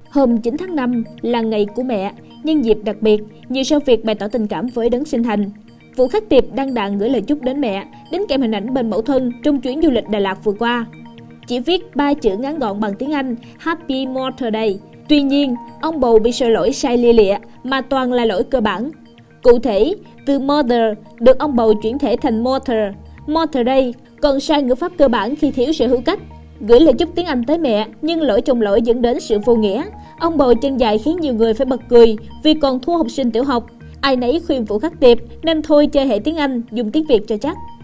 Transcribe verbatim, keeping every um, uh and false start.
Hôm chín tháng năm là ngày của mẹ, nhân dịp đặc biệt, nhiều sao Việt bày tỏ tình cảm với đấng sinh thành. Vũ Khắc Tiệp đăng đàn gửi lời chúc đến mẹ, đính kèm hình ảnh bên mẫu thân trong chuyến du lịch Đà Lạt vừa qua. Chỉ viết ba chữ ngắn gọn bằng tiếng Anh Happy Mother's Day. Tuy nhiên, ông bầu bị sửa lỗi sai lia lịa mà toàn là lỗi cơ bản. Cụ thể, từ mother được ông bầu chuyển thể thành motor, Mother's Day, còn sai ngữ pháp cơ bản khi thiếu sự hữu cách. Gửi lời chúc tiếng Anh tới mẹ, nhưng lỗi trong lỗi dẫn đến sự vô nghĩa. Ông bầu chân dài khiến nhiều người phải bật cười vì còn thua học sinh tiểu học. Ai nấy khuyên Vũ Khắc Tiệp nên thôi chơi hệ tiếng Anh, dùng tiếng Việt cho chắc.